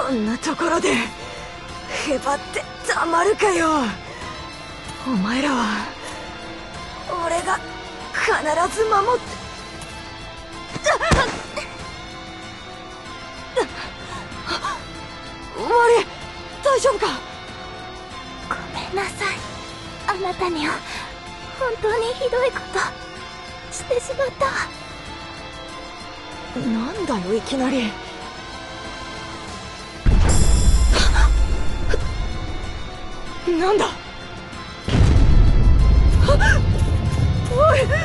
こんなところでへばってたまるかよ。お前らは俺が必ず守って。終わり、大丈夫か。 ごめんなさい。あなたには本当にひどいことしてしまったわ。 なんだよいきなり。なんだ。おいおいおいおいおい、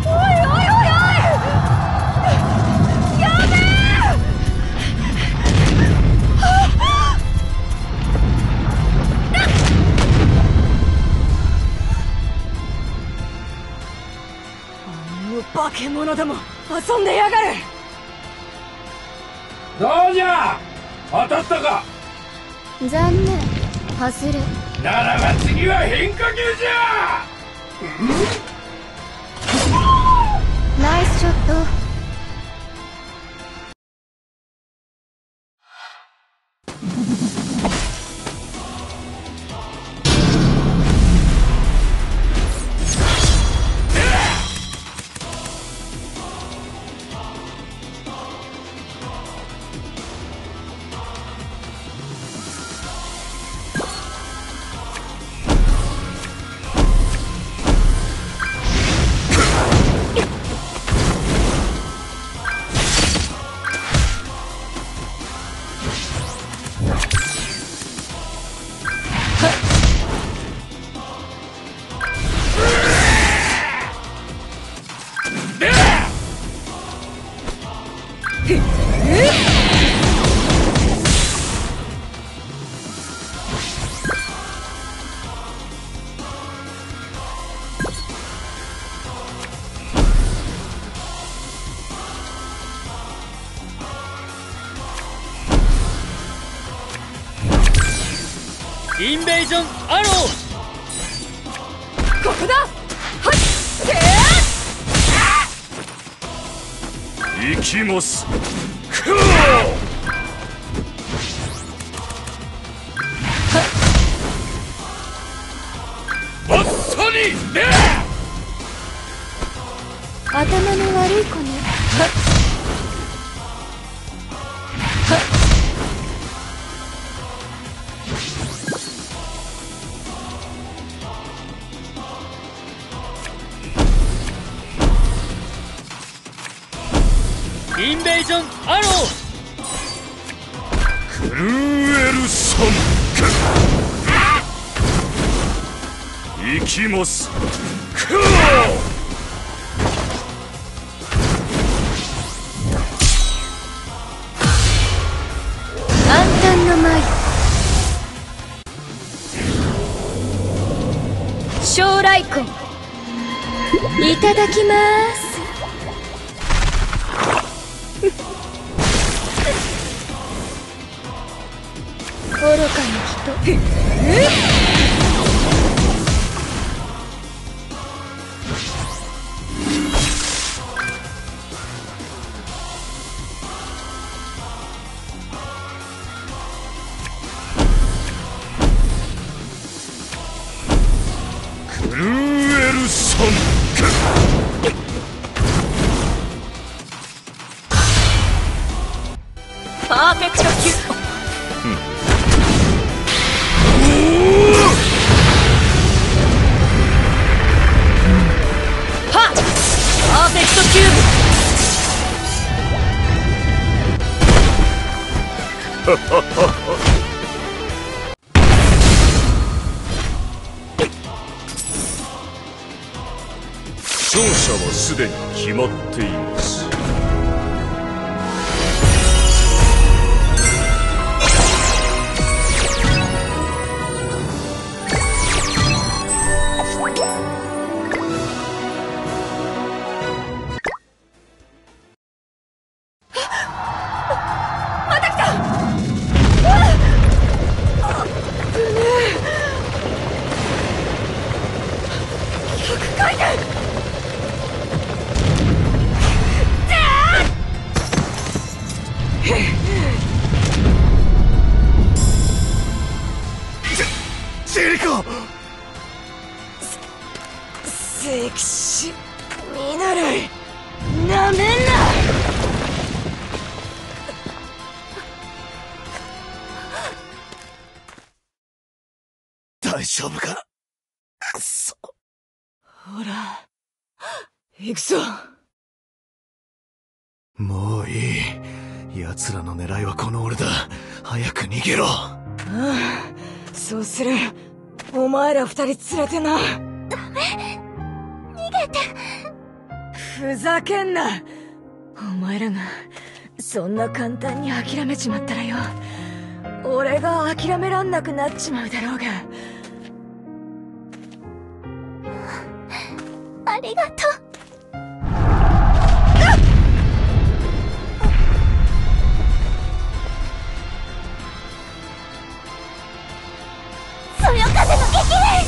やめ化け物ども遊んでやがる。 どうじゃ、当たったか。 残念、外れ。 ならば次は変化球じゃ。 ナイスショット。 インベージョンアロー。 ここだ。はい行きます。バッサリ。 頭の悪い子ね。 インベージョンアロー。 クルーエルソン。行きます。 暗淡の舞。将来婚。いただきます。愚かな人。 クルーエルソン。 パーフェクト級。はっ、パーフェクトキューブ。 勝者はすでに決まっています。 100回転。 大丈夫か。くそ。 ほら、行くぞ。 もういい。奴らの狙いはこの俺だ。早く逃げろ。 ああ、そうする。お前ら二人連れてな。 ダメ。逃げて。 ふざけんな。お前らがそんな簡単に諦めちまったらよ、俺が諦めらんなくなっちまうだろうが。 ありがとう。そよ風の激励。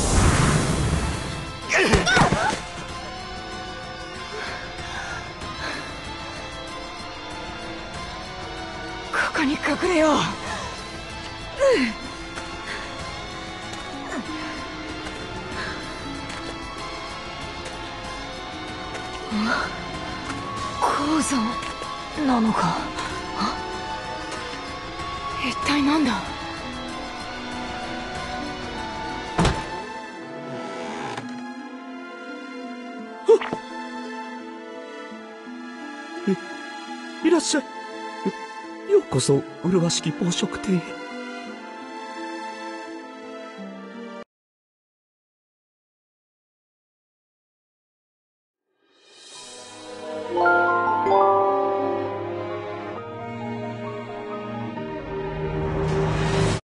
ここに隠れよう。鉱山なのか。一体なんだ。 いらっしゃい。ようこそ麗しき宝飾亭へ。